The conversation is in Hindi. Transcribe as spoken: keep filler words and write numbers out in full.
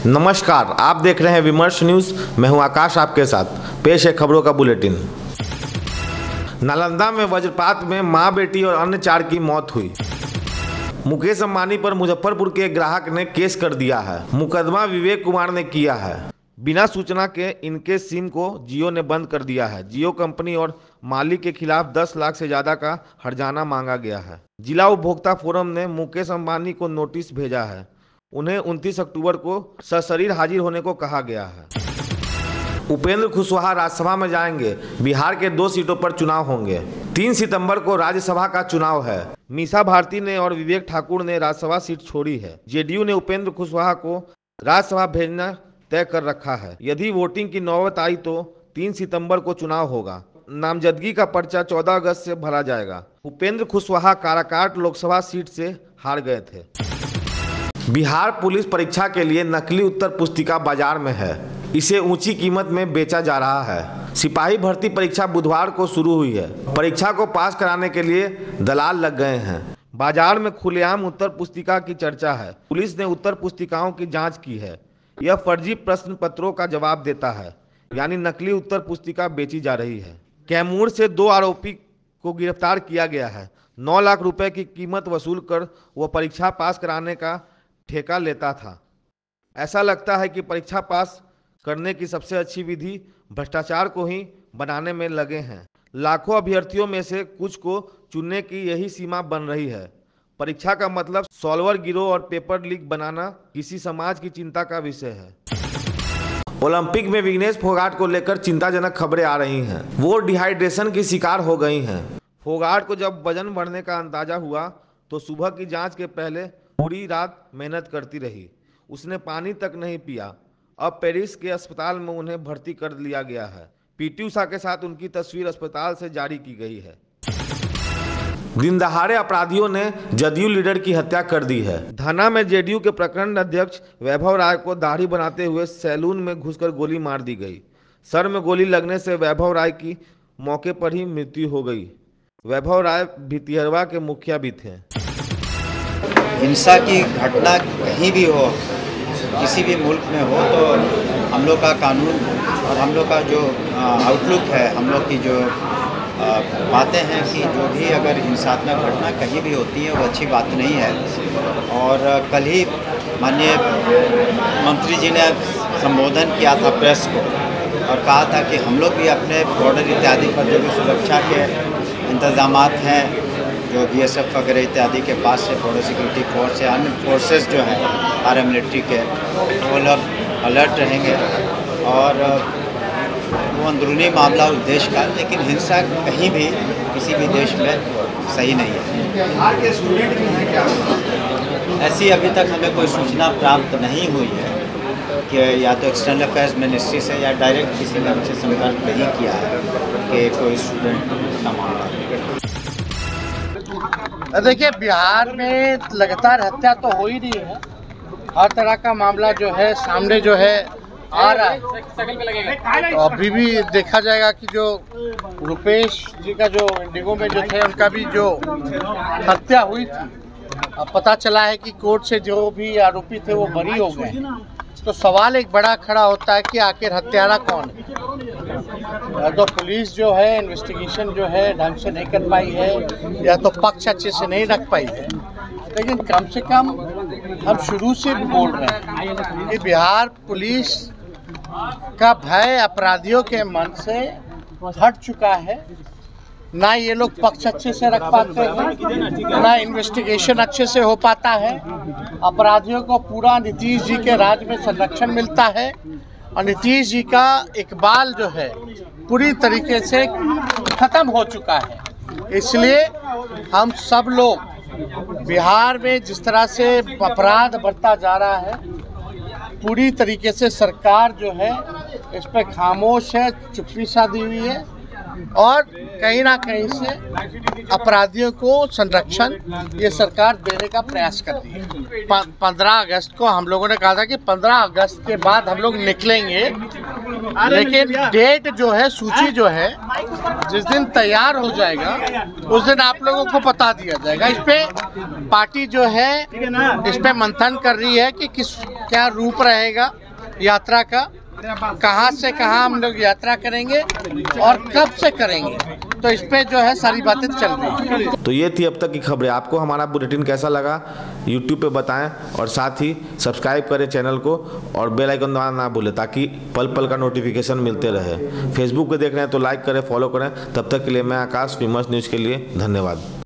नमस्कार, आप देख रहे हैं विमर्श न्यूज़। मैं हूं आकाश, आपके साथ पेश है खबरों का बुलेटिन। नालंदा में वज्रपात में मां, बेटी और अन्य चार की मौत हुई। मुकेश अंबानी पर मुजफ्फरपुर के एक ग्राहक ने केस कर दिया है। मुकदमा विवेक कुमार ने किया है। बिना सूचना के इनके सिम को जियो ने बंद कर दिया है। जियो कंपनी और मालिक के खिलाफ दस लाख से ज्यादा का हर्जाना मांगा गया है। जिला उपभोक्ता फोरम ने मुकेश अंबानी को नोटिस भेजा है। उन्हें उनतीस अक्टूबर को सशरीर हाजिर होने को कहा गया है। उपेंद्र कुशवाहा राज्यसभा में जाएंगे। बिहार के दो सीटों पर चुनाव होंगे। तीन सितंबर को राज्यसभा का चुनाव है। मीसा भारती ने और विवेक ठाकुर ने राज्यसभा सीट छोड़ी है। जेडीयू ने उपेंद्र कुशवाहा को राज्यसभा भेजना तय कर रखा है। यदि वोटिंग की नौबत आई तो तीन सितंबर को चुनाव होगा। नामजदगी का पर्चा चौदह अगस्त से भरा जाएगा। उपेंद्र कुशवाहा काराकाट लोकसभा सीट से हार गए थे। बिहार पुलिस परीक्षा के लिए नकली उत्तर पुस्तिका बाजार में है। इसे ऊंची कीमत में बेचा जा रहा है। सिपाही भर्ती परीक्षा बुधवार को शुरू हुई है। परीक्षा को पास कराने के लिए दलाल लग गए हैं। बाजार में खुलेआम उत्तर पुस्तिका की चर्चा है। पुलिस ने उत्तर पुस्तिकाओं की जांच की है। यह फर्जी प्रश्न पत्रों का जवाब देता है, यानी नकली उत्तर पुस्तिका बेची जा रही है। कैमूर से दो आरोपी को गिरफ्तार किया गया है। नौ लाख रुपए की कीमत वसूल कर वह परीक्षा पास कराने का ठेका लेता था। ऐसा लगता है कि परीक्षा पास करने की सबसे अच्छी विधि भ्रष्टाचार को ही बनाने में लगे हैं। लाखों अभ्यर्थियों में से कुछ को चुनने की यही सीमा बन रही है। परीक्षा का मतलब सॉल्वर गिरोह और पेपर लीक बनाना किसी समाज की चिंता का विषय है। ओलंपिक में विघ्नेश फोगाट को लेकर चिंताजनक खबरें आ रही हैं। वो डिहाइड्रेशन की शिकार हो गई हैं। फोगाट को जब वजन बढ़ने का अंदाजा हुआ तो सुबह की जांच के पहले पूरी रात मेहनत करती रही। उसने पानी तक नहीं पिया। अब पेरिस के अस्पताल में उन्हें भर्ती कर लिया गया है। पीटी उषा के साथ उनकी तस्वीर अस्पताल से जारी की गई है। दिन दहाड़े अपराधियों ने जदयू लीडर की हत्या कर दी है। धना में जेडीयू के प्रखंड अध्यक्ष वैभव राय को दाढ़ी बनाते हुए सैलून में घुसकर गोली मार दी गई। सर में गोली लगने से वैभव राय की मौके पर ही मृत्यु हो गई। वैभव राय भितिहरवा के मुखिया भी थे। हिंसा की घटना कहीं भी हो, किसी भी मुल्क में हो, तो हम लोग का कानून और हम लोग का जो आउटलुक है, हम लोग की जो बातें हैं कि जो भी अगर हिंसात्मक घटना कहीं भी होती है वो अच्छी बात नहीं है। और कल ही माननीय मंत्री जी ने संबोधन किया था प्रेस को और कहा था कि हम लोग भी अपने बॉर्डर इत्यादि पर जो भी सुरक्षा के इंतजामात हैं, जो बीएसएफ वगैरह इत्यादि के पास से बॉर्डर सिक्योरिटी फोर्स या अन्य फोर्सेस जो हैं पैरामिलिट्री के, वो लोग अलर्ट रहेंगे। और वो अंदरूनी मामला उस देश का, लेकिन हिंसा कहीं भी किसी भी देश में सही नहीं है। ऐसी अभी तक हमें कोई सूचना प्राप्त नहीं हुई है कि या तो एक्सटर्नल अफेयर्स मिनिस्ट्री से या डायरेक्ट किसी ने हमसे संपर्क नहीं किया है कि कोई स्टूडेंट का मामला। देखिए, बिहार में लगातार हत्या तो हो ही रही है। हर तरह का मामला जो है सामने जो है आ रहा है। तो अभी भी देखा जाएगा कि जो रुपेश जी का जो इंडिगो में जो थे उनका भी जो हत्या हुई थी, अब पता चला है कि कोर्ट से जो भी आरोपी थे वो बरी हो गए। तो सवाल एक बड़ा खड़ा होता है कि आखिर हत्यारा कौन है। तो पुलिस जो है इन्वेस्टिगेशन जो है ढंग से नहीं कर पाई है, या तो पक्ष अच्छे से नहीं रख पाई है। लेकिन कम से कम हम शुरू से भी बोल रहे हैं कि बिहार पुलिस का भय अपराधियों के मन से हट चुका है। ना ये लोग पक्ष अच्छे से रख पाते हैं, ना इन्वेस्टिगेशन अच्छे से हो पाता है। अपराधियों को पूरा नीतीश जी के राज में संरक्षण मिलता है और नीतीश जी का इकबाल जो है पूरी तरीके से खत्म हो चुका है। इसलिए हम सब लोग बिहार में जिस तरह से अपराध बढ़ता जा रहा है, पूरी तरीके से सरकार जो है इस पर खामोश है, चुप्पी साधी हुई है और कहीं ना कहीं से अपराधियों को संरक्षण ये सरकार देने का प्रयास कर रही है। पंद्रह अगस्त को हम लोगों ने कहा था कि पंद्रह अगस्त के बाद हम लोग निकलेंगे, लेकिन डेट जो है, सूची जो है, जिस दिन तैयार हो जाएगा उस दिन आप लोगों को बता दिया जाएगा। इस पे पार्टी जो है इस पे मंथन कर रही है कि किस क्या रूप रहेगा यात्रा का, कहाँ से कहाँ हम लोग यात्रा करेंगे और कब से करेंगे, तो इस पे जो है सारी बातें चल रही हैं। तो ये थी अब तक की खबरें। आपको हमारा बुलेटिन कैसा लगा यूट्यूब पे बताएं और साथ ही सब्सक्राइब करें चैनल को और बेल आइकन दबाना ना भूलें ताकि पल पल का नोटिफिकेशन मिलते रहे। फेसबुक पे देख रहे हैं तो लाइक करें, फॉलो करें। तब तक के लिए मैं आकाश, फेमस न्यूज़ के लिए धन्यवाद।